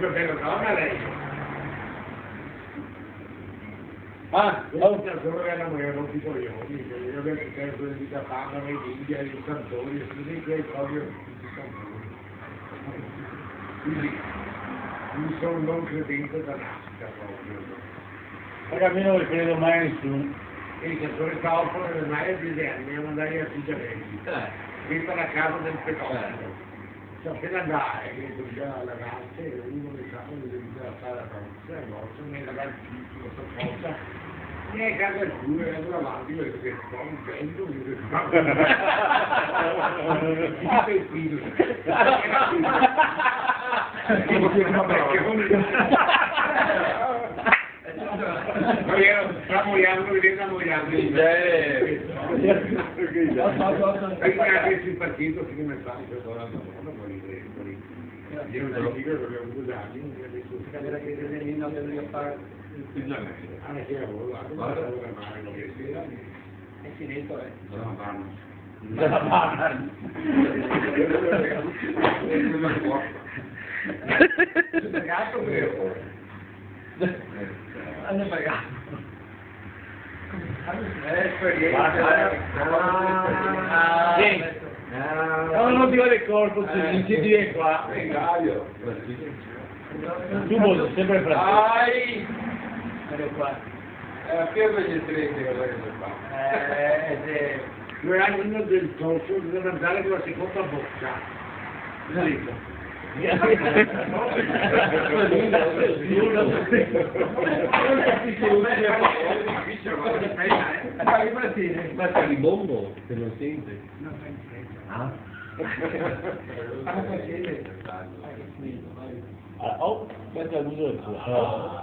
Però no, lei. Ah, Non solo che non ti so io che tempo di Capana, nei India, i cantori, tutti quei proprio tutti i cantori. Quindi, non sono non credente da nascita proprio. perché a me non credo mai a nessuno. E il cantore Caupo nelle mai disegni, a mandare a Figaretti. Questa è la casa del petrolio. Cioè, appena andare, che dobbiamo alla ragazza, e uno che sa come deve fare la ragazza, e allora sono nei ragazzi, questa cosa. E casa il culo, e andò avanti, perché fa un bello, che fa il figlio. Stiamo mogliando, vedendo mogliando. Perché anche sul partito, che mi fa, che ora io non dico che ho avuto anni, Cadere che disegni non devi fare anche lavoro, è finito, Pagato vero? hanno pagato. Non ti vuole il corpo, si viene qua. Tu vuoi sempre francese. Ecco qua. Più che gli stretti, cosa che si fa? 2 anni uno del socio deve andare con la seconda bocca. Ma di bombo, se lo sente. Oh, questo è l'uso del tuo.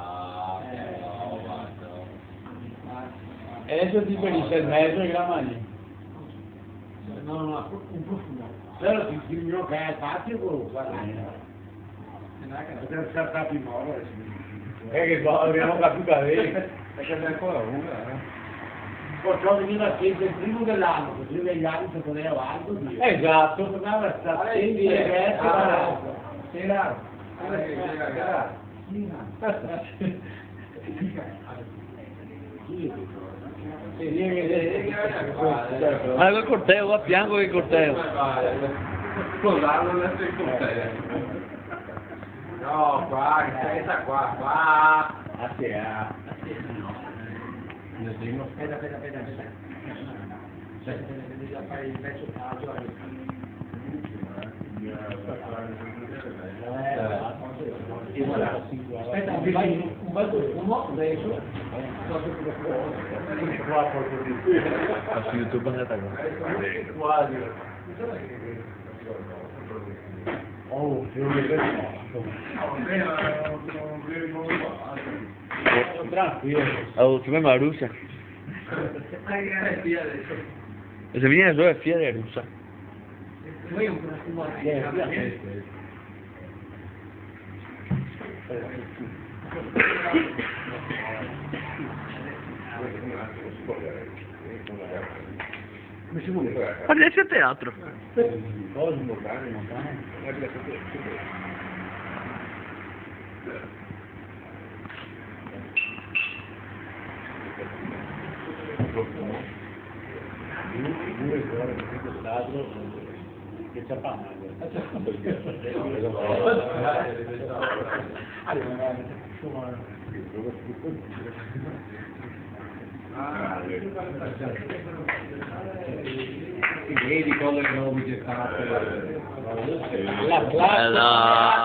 E adesso ti ferisce il mezzo e la mani. No, un profumo. Però il mio che è fatto quello qua. Poteva saltare più moro. Che abbiamo capito a lei. Perché c'è ancora una, Portò veniva sempre il primo dell'anno, il primo degli anni si poteva avanti. Esatto. Tornava a stare sempre Sera. Ma col corteo, a fianco che corteo. Sposarlo adesso il corteo. No, qua, questa qua. Aspetta. Devi fare il pezzo caso. Aspetta, un bel profumo adesso. Su YouTube andate a Oh, tranquillo. Oh, che ma russa. Se viene solo è fiera russa. Poi un profumo Ma riesci a teatro? Che c'è fama. Vedi quello che non vi fate. La